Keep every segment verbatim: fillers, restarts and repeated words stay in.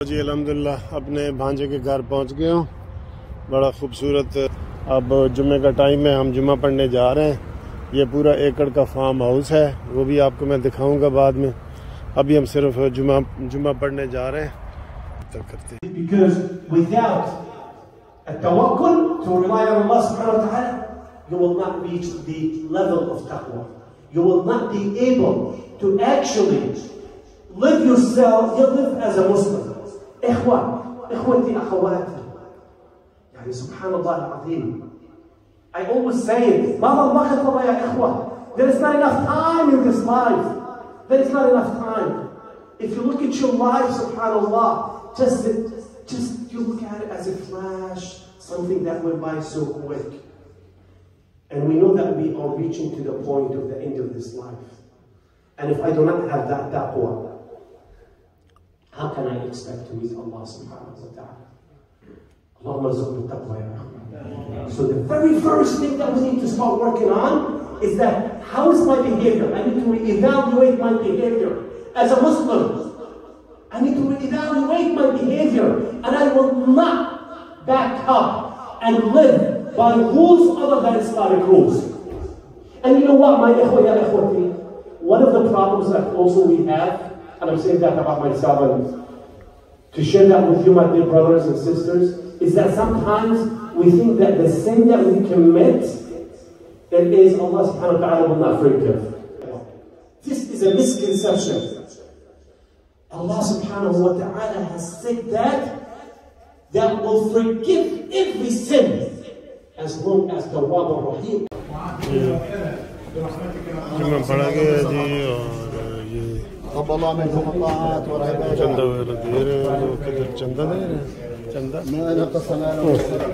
جی الحمدللہ اپنے بھانجے کے گھر پہنچ گئے ہوں. بڑا خوبصورت. اب جمعے کا ٹائم ہے, ہم جمعہ پڑھنے جا رہے ہیں. یہ پورا ایکڑ کا فارم ہاؤس ہے, وہ بھی آپ کو میں دکھاؤں گا بعد میں. ابھی ہم صرف جمعہ جمعہ پڑھنے جا رہے ہیں. Because without a tawakkul, to rely on Allah subhanahu wa ta'ala, you will not reach the level of taqwa. You will not be able to actually live yourself, you live as a Muslim. إخوة إخوتي أخواتي يعني سبحان الله العظيم. I always say it. ماذا الوقت والله يا إخوة. There is not enough time in this life. There is not enough time. If you look at your life, subhanallah, just, just you look at it as a flash, something that went by so quick. And we know that we are reaching to the point of the end of this life. And if I do not have that taqwa, how can I expect to meet Allah subhanahu wa ta'ala? Allahumma rzuqna taqwa ya Rahman. So the very first thing that we need to start working on is that how is my behavior? I need to reevaluate my behavior as a Muslim. I need to reevaluate my behavior, and I will not back up and live by rules other than Islamic rules. And you know what, my ikhwa ya ikhwati, one of the problems that also we have, and I'm saying that about myself and to share that with you, my dear brothers and sisters, is that sometimes we think that the sin that we commit, it is Allah subhanahu wa ta'ala will not forgive. This is a misconception. Allah subhanahu wa ta'ala has said that that will forgive every sin as long as Tawwab ar-Rahim. رب الله منكم الطاعات والعبادات. چندہ وغیرہ دے رہے ہیں لوگ, کدھر چندہ دے رہے ہیں. چندہ ما أنا قسم أنا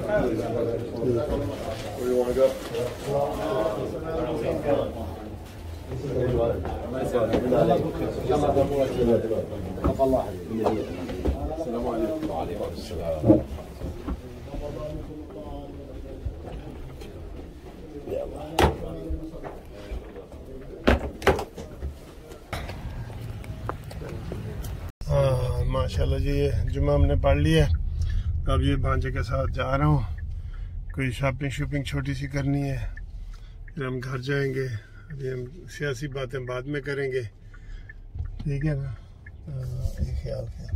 السلام عليكم وعليكم السلام. ماشاءاللہ جی, یہ جمعہ ہم نے پڑھ لیا ہے. اب یہ بھانجے کے ساتھ جا رہا ہوں, کوئی شاپنگ شوپنگ چھوٹی سی کرنی ہے, پھر ہم گھر جائیں گے. ابھی ہم سیاسی باتیں بعد میں کریں گے, ٹھیک ہے نا. یہ خیال خیال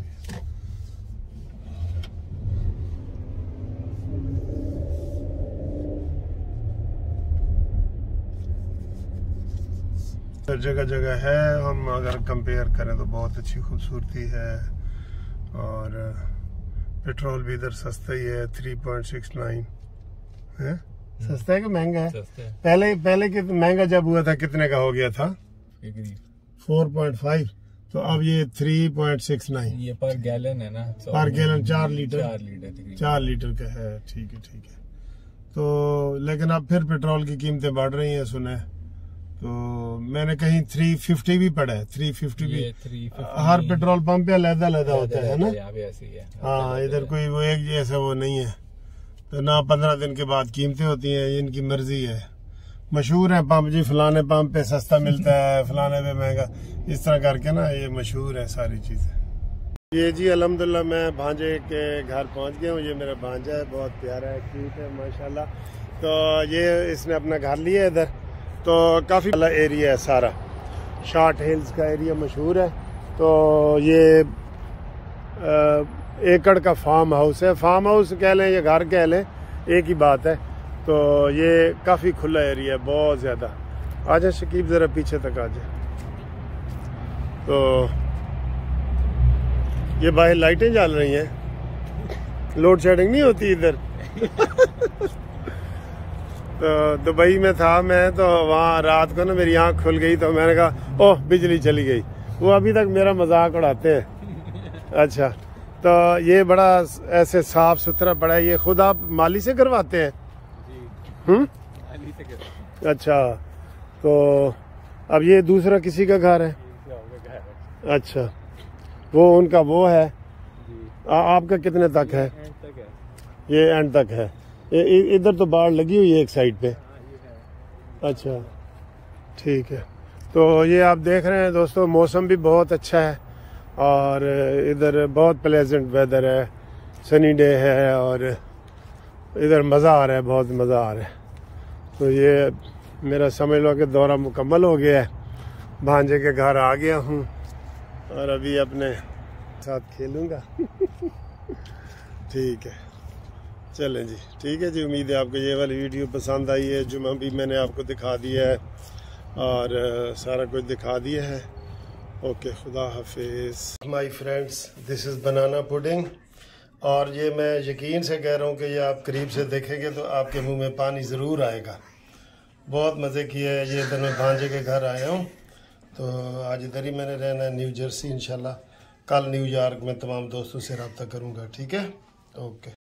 جگہ جگہ ہے. ہم اگر کمپیئر کریں تو بہت اچھی خوبصورتی ہے, اور پیٹرول بھی ادھر سستا ہی ہے. تھری پوائنٹ سکس نائن ہے. سستا ہے کہ مہنگا ہے؟ پہلے پہلے مہنگا جب ہوا تھا کتنے کا ہو گیا تھا؟ Four point five. تو اب یہ تھری پوائنٹ سکس نائن. یہ پر گیلن ہے نا, پر گیلن چار لیٹر چار لیٹر کا ہے. ٹھیک ہے ٹھیک ہے. تو لیکن اب پھر پیٹرول کی قیمتیں بڑھ رہی ہیں سنے. تو میں نے کہیں تھری ففٹی بھی پڑھا ہے. تھری ففٹی بھی ہر پیٹرول پمپ پہ علیحدہ علیحدہ ہوتا ہے نا. ہاں, ادھر کوئی وہ ایک جیسا وہ نہیں ہے. تو نہ پندرہ دن کے بعد قیمتیں ہوتی ہیں, ان کی مرضی ہے. مشہور ہے پمپ جی, فلانے پمپ پہ سستا ملتا ہے, فلانے پہ مہنگا, اس طرح کر کے نا یہ مشہور ہے ساری چیزیں. یہ جی الحمدللہ میں بھانجے کے گھر پہنچ گیا ہوں. یہ میرا بھانجا ہے, بہت پیارا ہے, کیوٹ ہے ماشاءاللہ. تو یہ اس نے اپنا گھر لیا ہے ادھر. تو کافی بڑا ایریا ہے سارا, شارٹ ہلز کا ایریا مشہور ہے. تو یہ ایکڑ کا فارم ہاؤس ہے. فارم ہاؤس کہہ لیں یا گھر کہہ لیں, ایک ہی بات ہے. تو یہ کافی کھلا ایریا ہے, بہت زیادہ. آ جائیں شکیب ذرا پیچھے تک آ جائیں. تو یہ باہر لائٹیں جل رہی ہیں, لوڈ شیڈنگ نہیں ہوتی ادھر. تو دبئی میں تھا میں, تو وہاں رات کو نا میری آنکھ کھل گئی, تو میں نے کہا اوہ بجلی چلی گئی. وہ ابھی تک میرا مذاق اڑاتے ہیں. اچھا, تو یہ بڑا ایسے صاف ستھرا پڑا ہے. یہ خود آپ مالی سے کرواتے ہیں؟ ہوں, اچھا. تو اب یہ دوسرا کسی کا گھر ہے؟ اچھا, وہ ان کا وہ ہے. آپ کا کتنے تک ہے؟ یہ اینڈ تک ہے. ادھر تو باڑ لگی ہوئی ہے ایک سائڈ پہ. اچھا ٹھیک ہے. تو یہ آپ دیکھ رہے ہیں دوستو, موسم بھی بہت اچھا ہے, اور ادھر بہت پلیزنٹ ویدر ہے، سنی ڈے ہے، اور ادھر مزہ آ رہا ہے، بہت مزہ آ رہا ہے. تو یہ میرا سمجھ لو کہ دورہ مکمل ہو گیا ہے. بھانجے کے گھر آ گیا ہوں اور ابھی اپنے ساتھ کھیلوں گا. ٹھیک ہے، چلیں جی، ٹھیک ہے جی. امید ہے آپ کو یہ والی ویڈیو پسند آئی ہے. جمعہ بھی میں نے آپ کو دکھا دیا ہے اور سارا کچھ دکھا دیا ہے. اوکے، خدا حافظ my friends. This is banana putting, اور یہ میں یقین سے کہہ رہا ہوں کہ یہ آپ قریب سے دیکھیں گے تو آپ کے منہ میں پانی ضرور آئے گا. بہت مزے کیا ہے. یہ ادھر میں بھانجے کے گھر آیا ہوں، تو آج ادھر ہی میں نے رہنا ہے، نیو جرسی. انشاءاللہ کل نیو یارک میں تمام دوستوں سے رابطہ کروں گا. ٹھیک ہے، اوکے.